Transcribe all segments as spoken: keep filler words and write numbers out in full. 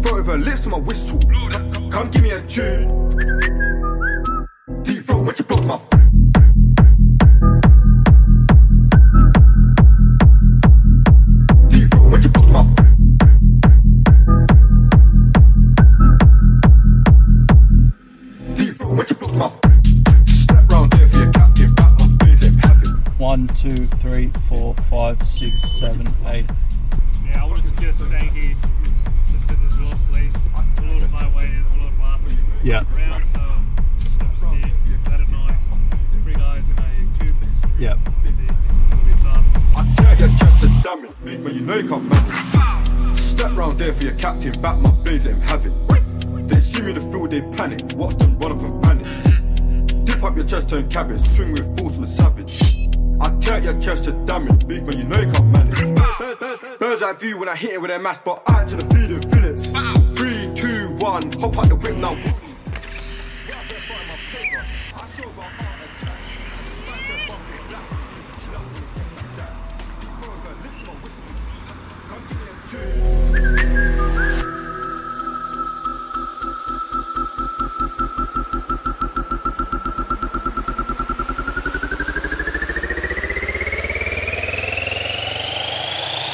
throat with her lips to my whistle. Come give me a tune. Deep throat when she blows my foot. Deep throat when she blows my foot. Deep throat when she blows my foot. Step round there for your captain, back my beard, let him have it. One, two, three, four, five, six, seven, eight. Yeah, I would suggest staying here just because it's Ross Place. A lot of highways, a lot of buses Yeah. around, so obviously that at night, three guys in a tube. Yeah. Obviously, it's gonna be sus. I tear your chest to damage, big man, you know you can't manage. Step round there for your captain, back my blade, let him have it. They see me in the field, they panic, watch them run off and vanish. Dip up your chest, turn cabbage, swing with force on the savage. I tear your chest to damage, big man, you know you can't manage. Bird's eye view when I hit it with a mask, but I ain't to the feeding feelings. Three, two, one, hop out the whip now.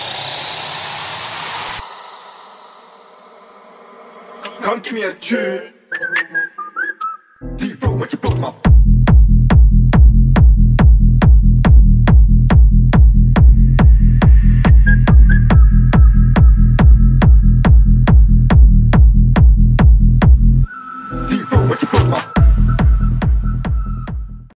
Come give me a tune.